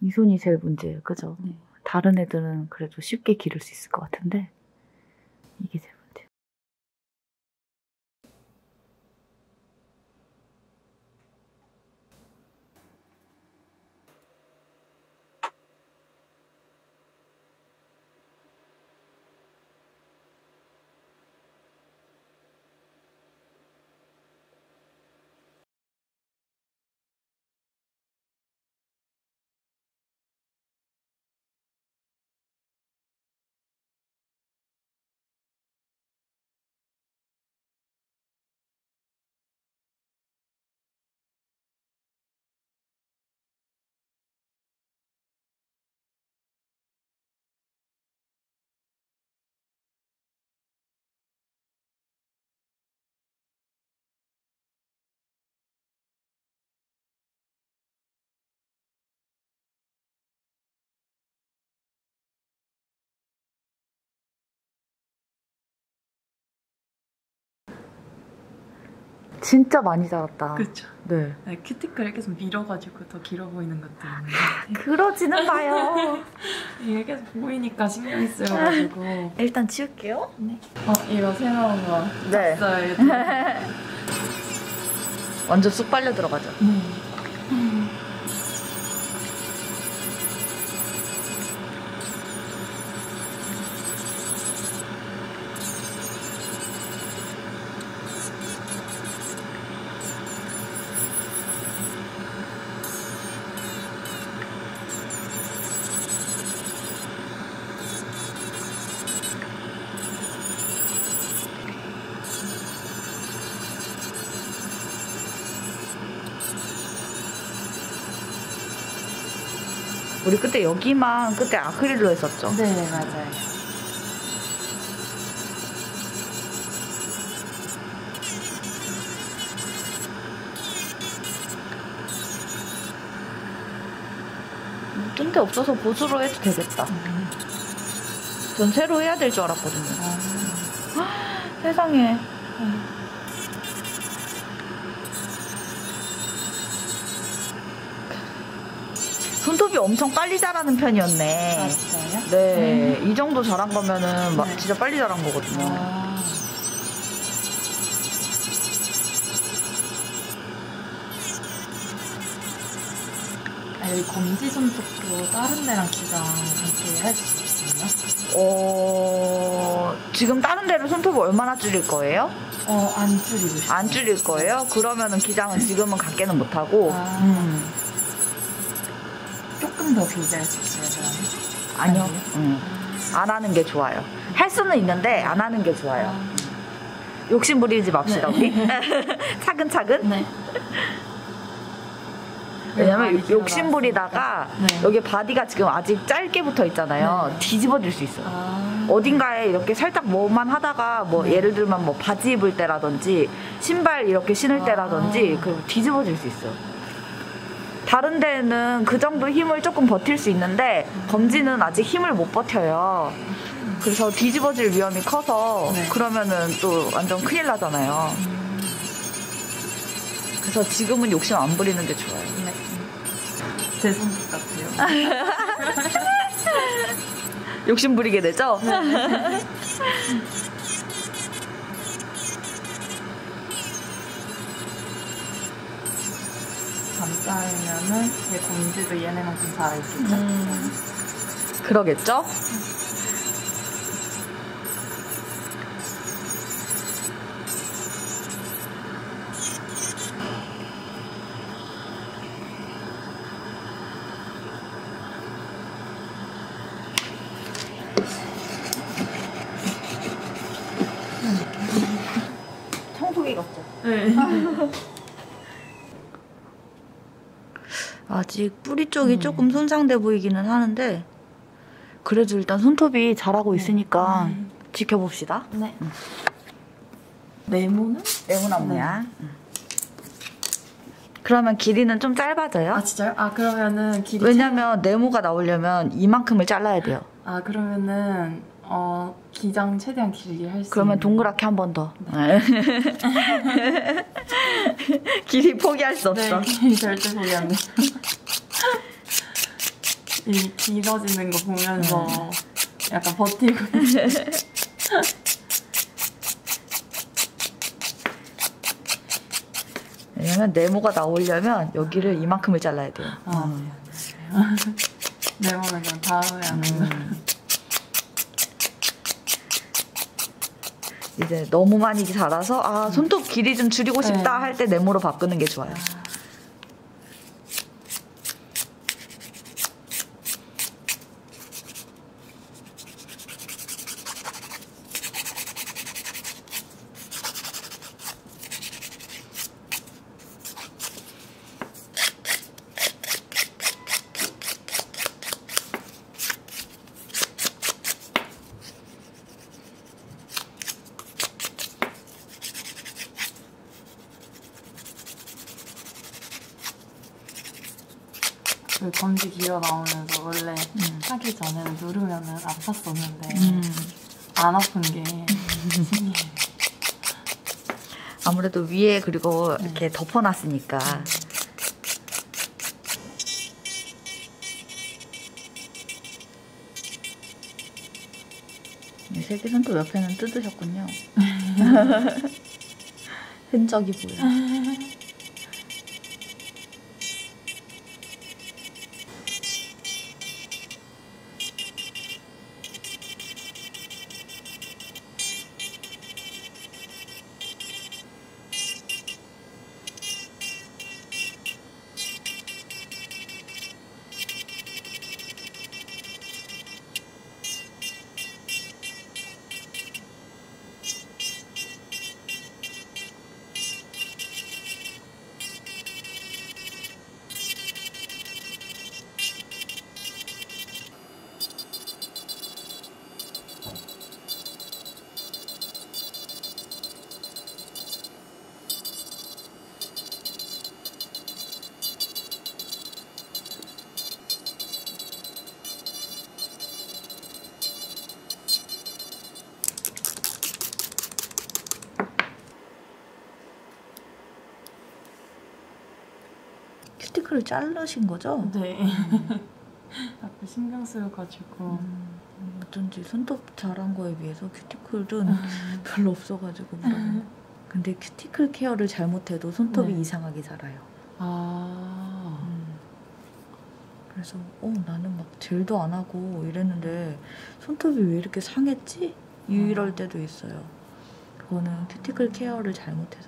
이 손이 제일 문제예요. 그죠? 네. 다른 애들은 그래도 쉽게 기를 수 있을 것 같은데 이게 제일 문제. 진짜 많이 자랐다. 그렇죠. 네. 네, 큐티클을 계속 밀어가지고 더 길어 보이는 것도 있는데 그러지는 마요. 이게 계속 보이니까 신경이 쓰여가지고 일단 치울게요. 네. 이거 새 나온 거 네. 봤어요. 완전 쑥 빨려 들어가죠. 우리 그때 여기만 그때 아크릴로 했었죠? 네, 맞아요. 뜬데 없어서 보수로 해도 되겠다. 전 새로 해야 될 줄 알았거든요. 세상에. 손톱이 엄청 빨리 자라는 편이었네. 아, 진짜요? 네, 이 정도 자란 거면은 막 네. 진짜 빨리 자란 거거든요. 여기 검지 손톱도 다른 데랑 기장 함께 할 수 있어요? 지금 다른 데로 손톱을 얼마나 줄일 거예요? 안 줄이고 싶어요. 안 줄일 거예요? 그러면은 기장은 지금은 갖게는 못하고. 조금 더 길게 할 수 있어요, 아니요. 안 하는 게 좋아요. 할 수는 있는데 안 하는 게 좋아요. 욕심 부리지 맙시다, 우리. 차근차근. 네. 왜냐면 욕심 부리다가 네. 여기 바디가 지금 아직 짧게 붙어 있잖아요. 네. 뒤집어질 수 있어요. 어딘가에 이렇게 살짝 뭐만 하다가 뭐 예를 들면 뭐 바지 입을 때라든지 신발 이렇게 신을 때라든지 그 뒤집어질 수 있어요. 다른 데는 그 정도 힘을 조금 버틸 수 있는데 검지는 아직 힘을 못 버텨요. 그래서 뒤집어질 위험이 커서 네. 그러면은 또 완전 큰일 나잖아요. 그래서 지금은 욕심 안 부리는 게 좋아요. 네. 제 손톱 같아요. 욕심 부리게 되죠? 밤사이면은 얘 검지도 얘네만큼 자라있겠죠? 그러겠죠? 청소기 같죠? 네. 아직 뿌리 쪽이 조금 손상돼 보이기는 하는데 그래도 일단 손톱이 자라고 있으니까 지켜봅시다. 네. 네모는? 네모난 모양. 그러면 길이는 좀 짧아져요? 아, 진짜요? 그러면은 길이. 왜냐면 네모가 나오려면 이만큼을 잘라야 돼요. 그러면은 기장 최대한 길게 할 수. 그러면 동그랗게 한 번 더. 네. 길이 포기할 수 없어. 네, 길이 절대 포기 안 돼. 이 길어지는 거 보면서 약간 버티고. 왜냐면 네모가 나오려면 여기를 이만큼을 잘라야 돼요. 네모는 그럼 다음에 하는. 이제 너무 많이 자라서 손톱 길이 좀 줄이고 싶다 할 때 네모로 바꾸는 게 좋아요. 그 검지 기어 나오면서 원래 하기 전에는 누르면은 아팠었는데 안 아픈 게 신기해. 아무래도 위에 그리고 이렇게 덮어놨으니까. 세개 손톱 옆에는 뜯으셨군요. 흔적이 보여. 큐티클을 자르신 거죠? 네. 앞에 신경 쓰여가지고. 어쩐지 손톱 자란 거에 비해서 큐티클은 별로 없어가지고 물어보네. 근데 큐티클 케어를 잘못해도 손톱이 이상하게 자라요. 그래서 나는 막 젤도 안 하고 이랬는데 손톱이 왜 이렇게 상했지? 이럴 때도 있어요. 그거는 큐티클 케어를 잘못해서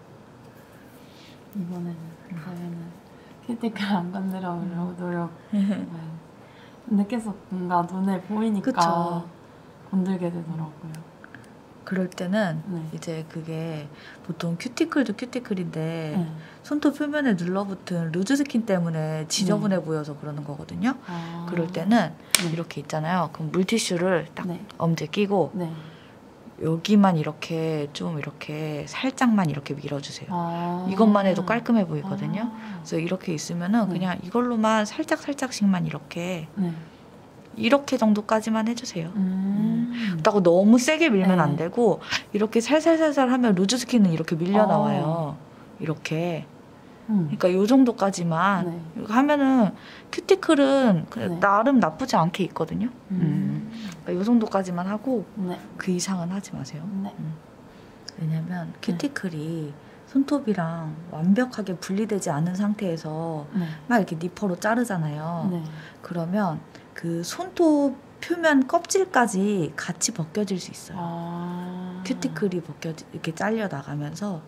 그래요. 이번에는 가면은 큐티클 안 건드려보려고 노력. 근데 계속 뭔가 눈에 보이니까 그쵸. 건들게 되더라고요. 그럴 때는 이제 그게 보통 큐티클도 큐티클인데 손톱 표면에 눌러붙은 루즈 스킨 때문에 지저분해 보여서 그러는 거거든요. 그럴 때는 이렇게 있잖아요. 그럼 물티슈를 딱 엄지에 끼고 여기만 이렇게 좀 이렇게 살짝만 이렇게 밀어주세요. 이것만 해도 깔끔해 보이거든요. 그래서 이렇게 있으면은 그냥 이걸로만 살짝씩만 이렇게 이렇게 정도까지만 해주세요. 그렇다고 너무 세게 밀면 안 되고 이렇게 살살살살 하면 루즈 스킨은 이렇게 밀려 나와요. 이렇게. 그러니까 요 정도까지만 하면은 큐티클은 나름 나쁘지 않게 있거든요. 그러니까 요 정도까지만 하고 그 이상은 하지 마세요. 왜냐면 큐티클이 손톱이랑 완벽하게 분리되지 않은 상태에서 막 이렇게 니퍼로 자르잖아요. 그러면 그 손톱 표면 껍질까지 같이 벗겨질 수 있어요. 큐티클이 이렇게 잘려 나가면서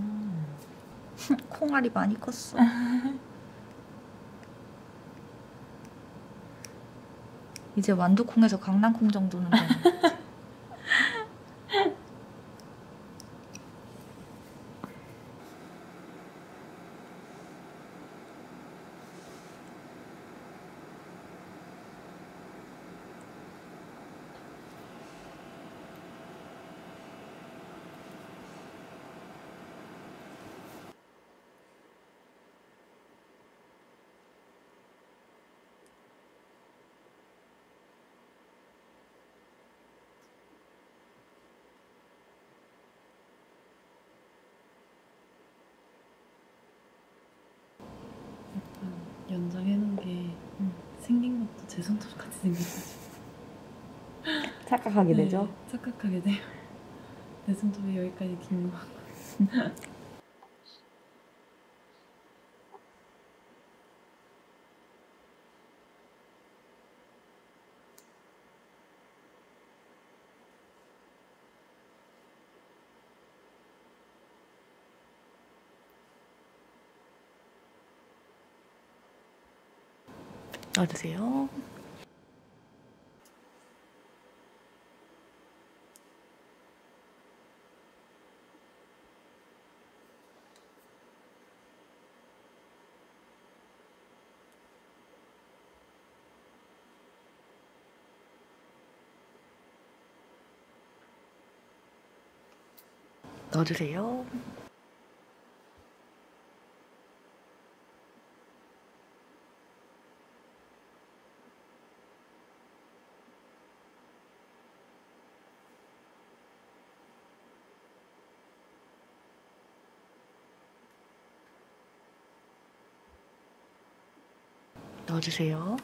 콩알이 많이 컸어. 이제 완두콩에서 강낭콩 정도는 되네. 생긴 것도 제 손톱 같이 생겼어요. 착각하게 되죠? 착각하게 돼요. 내 손톱이 여기까지 긴 거. 놔두세요. 넣어주세요. 넣어주세요.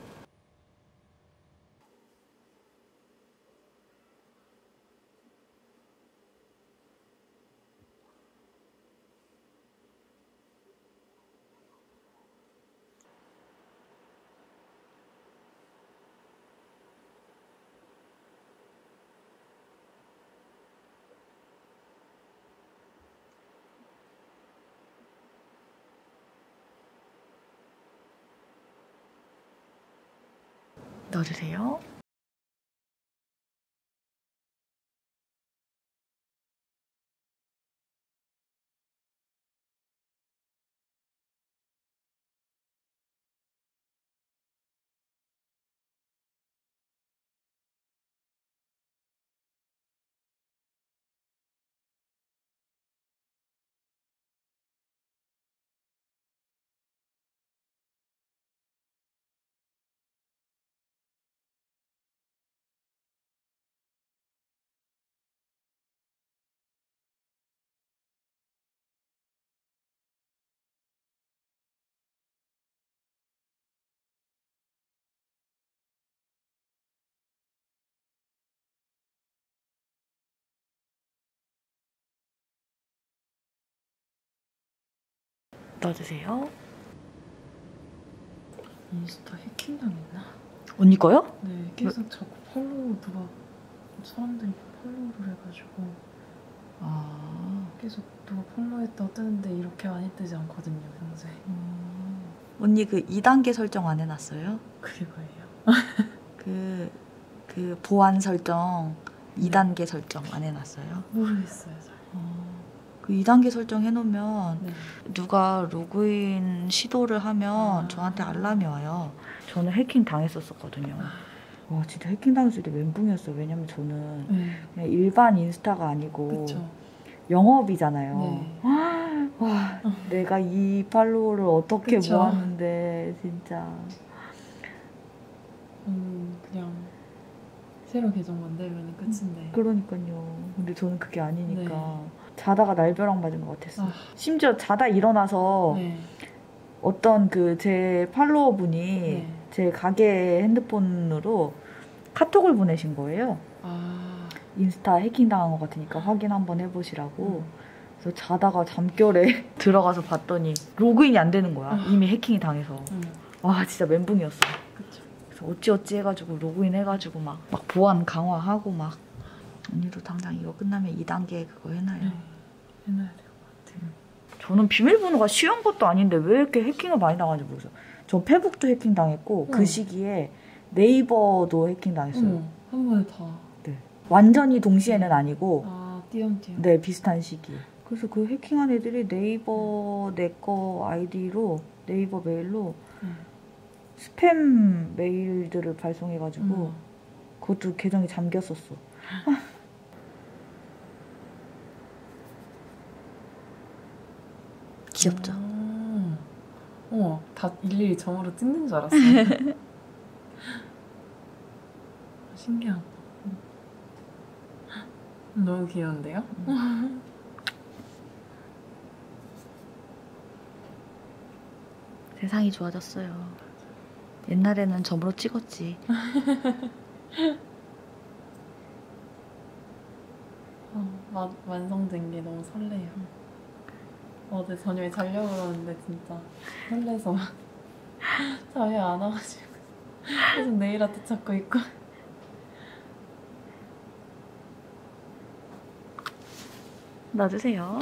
넣어주세요. 넣어주세요. 인스타 해킹당했나? 언니 거요? 네, 계속 자꾸 팔로우 사람들이 팔로우를 해가지고 계속 누가 팔로우했다고 뜨는데 이렇게 많이 뜨지 않거든요, 평소에. 언니 그 2단계 설정 안 해놨어요? 그게 뭐예요? 그 보안 설정 2단계 설정 안 해놨어요? 모르겠어요, 잘. 그 2단계 설정 해놓으면 네. 누가 로그인 시도를 하면 저한테 알람이 와요. 저는 해킹 당했었거든요. 와 진짜 해킹 당했을 때 멘붕이었어요. 왜냐면 저는 그냥 일반 인스타가 아니고 그쵸. 영업이잖아요. 네. 와 내가 이 팔로워를 어떻게 그쵸. 모았는데 진짜. 그냥 새로 계정 만들면 끝인데. 그러니까요. 근데 저는 그게 아니니까 네. 자다가 날벼락 맞은 것 같았어요. 심지어 자다 일어나서 네. 어떤 그 제 팔로워분이 네. 제 가게 핸드폰으로 카톡을 보내신 거예요. 인스타 해킹 당한 것 같으니까 확인 한번 해보시라고. 그래서 자다가 잠결에 들어가서 봤더니 로그인이 안 되는 거야. 이미 해킹이 당해서. 와 진짜 멘붕이었어. 그쵸. 그래서 어찌어찌 해가지고 로그인 해가지고 막 보안 강화하고 막. 언니도 당장 이거 끝나면 2단계 그거 해놔요. 네. 해놔야 될 것 같아요. 저는 비밀번호가 쉬운 것도 아닌데 왜 이렇게 해킹을 많이 당하는지 모르겠어요. 저 페북도 해킹 당했고 그 시기에 네이버도 해킹 당했어요. 한 번에 다. 네. 완전히 동시에는 아니고 띄엄띄엄. 네 비슷한 시기. 그래서 그 해킹한 애들이 네이버 내 거 아이디로 네이버 메일로 스팸 메일들을 발송해가지고 그것도 계정이 잠겼었어. 귀엽죠? 다 일일이 점으로 찍는 줄 알았어요. 신기하다. 너무 귀여운데요? 세상이 좋아졌어요. 옛날에는 점으로 찍었지. 완성된 게 너무 설레요. 어제 저녁에 자려고 그러는데 진짜 설레서 잠이 안 와가지고 계속 네일 아트 찾고 있고. 놔주세요.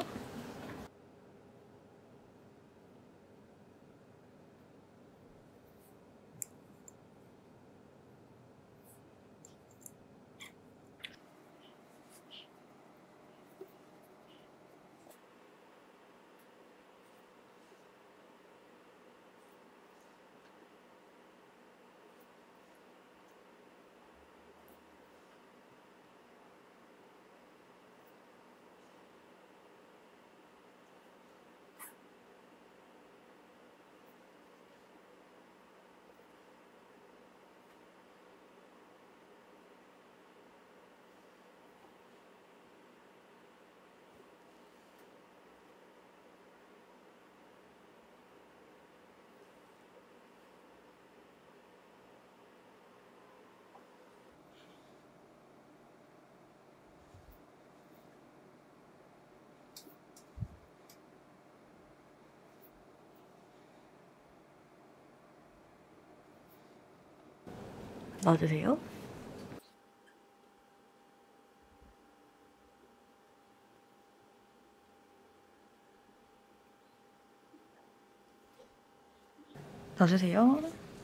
놔주세요. 놔주세요.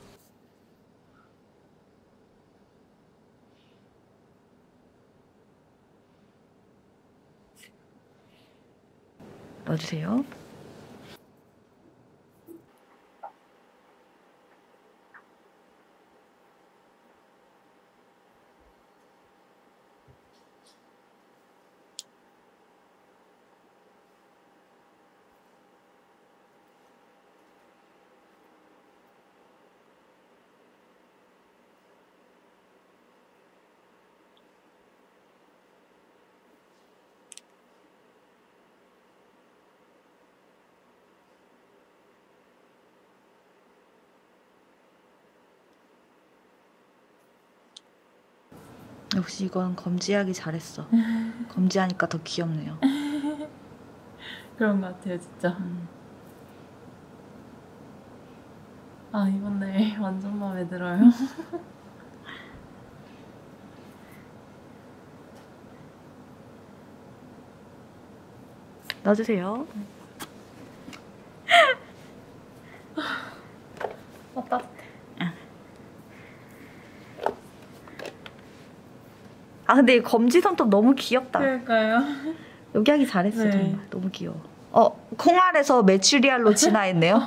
놔주세요. 역시 이건 검지하기 잘했어. 검지하니까 더 귀엽네요. 그런 것 같아요, 진짜. 아, 이번 네 완전 마음에 들어요. 놔주세요. 따뜻해. 아 근데 이 검지 손톱 너무 귀엽다. 그러니까요. 여기 하기 잘했어. 네. 정말 너무 귀여워. 콩알에서 메추리알로 진화했네요.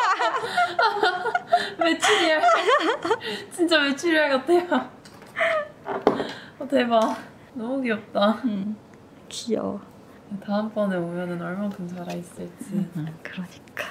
메추리알. 진짜 메추리알 같아요. 대박. 너무 귀엽다. 귀여워. 다음번에 오면은 얼만큼 살아있을지. 그러니까.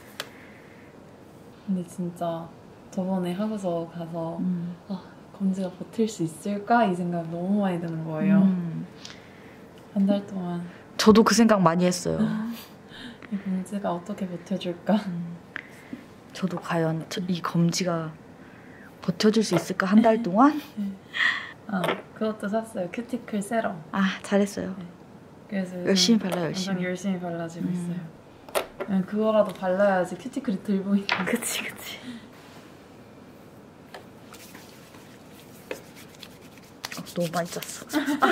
근데 진짜 저번에 하고서 가서 검지가 버틸 수 있을까? 이 생각 너무 많이 드는 거예요. 한 달 동안. 저도 그 생각 많이 했어요. 이 검지가 어떻게 버텨줄까? 저도 과연 이 검지가 버텨줄 수 있을까? 한 달 동안? 아, 그것도 샀어요. 큐티클 세럼. 아, 잘했어요. 네. 그래서 열심히 발라, 완전 열심히. 열심히 발라주고 있어요. 그냥 그거라도 발라야지 큐티클이 들 보이니까. 그치. 너무 많이 짰어.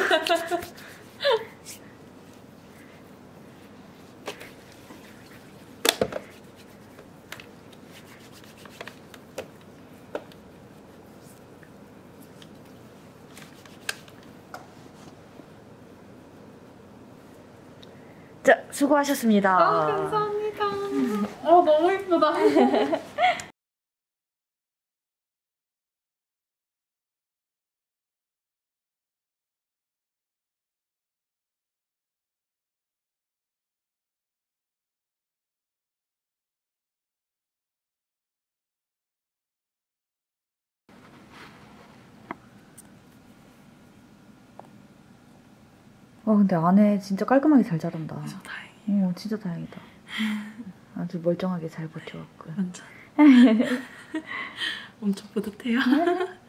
자, 수고하셨습니다. 감사합니다. 너무 예쁘다. 근데 안에 진짜 깔끔하게 잘 자란다. 다행이에요. 진짜 다행이다. 아주 멀쩡하게 잘 버텨갖고. 완전. 엄청 뿌듯해요.